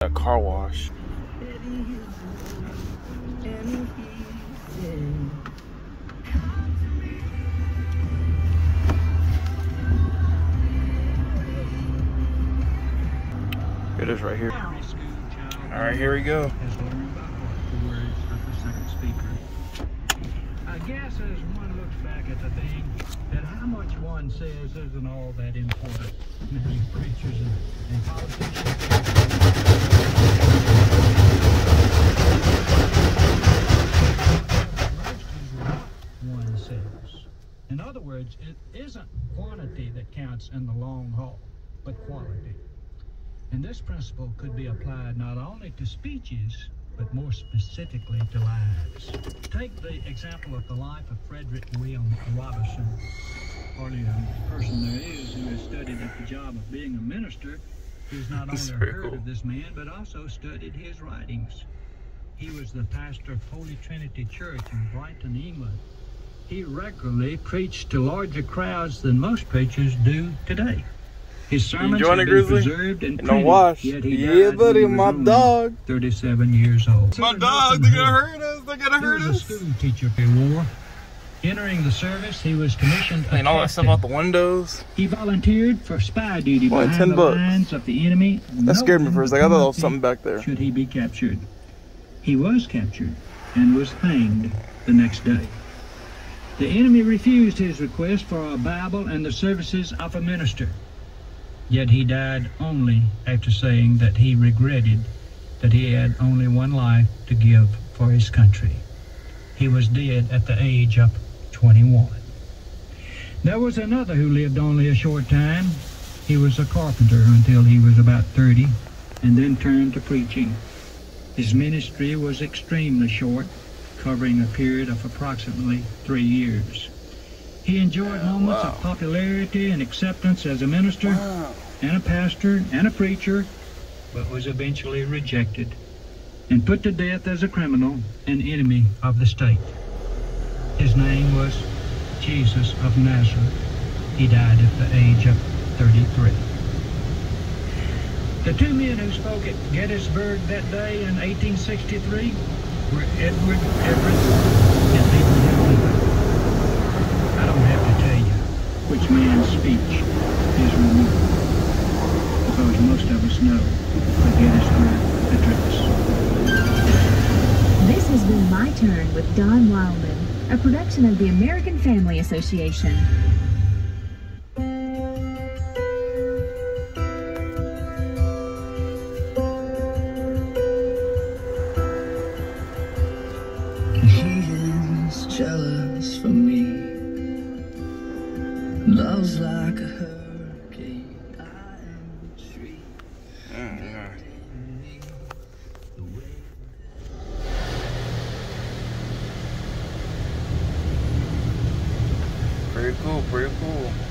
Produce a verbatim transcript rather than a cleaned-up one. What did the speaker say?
A car wash. It is right here. All right, here we go. I guess as one looks back at the thing, that how much one says isn't all that important. Many preachers and, and politicians. One says. In other words, it isn't quantity that counts in the long haul, but quality. And this principle could be applied not only to speeches, but more specifically to lives. Take the example of the life of Frederick William Robinson. Hardly a person there is who has studied at the job of being a minister who's not only heard cool. of this man, but also studied his writings. He was the pastor of Holy Trinity Church in Brighton, England. He regularly preached to larger crowds than most preachers do today. His sermons have been preserved and printed, wash. Yet he yeah, died buddy, when he my was dog. thirty-seven years old. My dog, they're gonna hurt us. They're gonna hurt us. He was a school teacher in war. Entering the service, he was commissioned a and all that stuff out the windows. He volunteered for spy duty Well, behind ten the bucks. lines of the enemy. That scared me for a second. I thought there was something back there. Should he be captured? He was captured and was hanged the next day. The enemy refused his request for a Bible and the services of a minister. Yet he died only after saying that he regretted that he had only one life to give for his country. He was dead at the age of twenty-one. There was another who lived only a short time. He was a carpenter until he was about thirty, and then turned to preaching. His ministry was extremely short, covering a period of approximately three years. He enjoyed moments wow. of popularity and acceptance as a minister wow. and a pastor and a preacher, but was eventually rejected and put to death as a criminal and enemy of the state. His name was Jesus of Nazareth. He died at the age of thirty-three. The two men who spoke at Gettysburg that day in eighteen sixty-three were Edward Everett and Abraham Lincoln. I don't have to tell you which man's speech is removed, because most of us know the Gettysburg Address. This has been My Turn with Don Wildman, a production of the American Family Association. Jealous for me, love's like a hurricane. I am a tree. Mm, yeah. Pretty cool, pretty cool.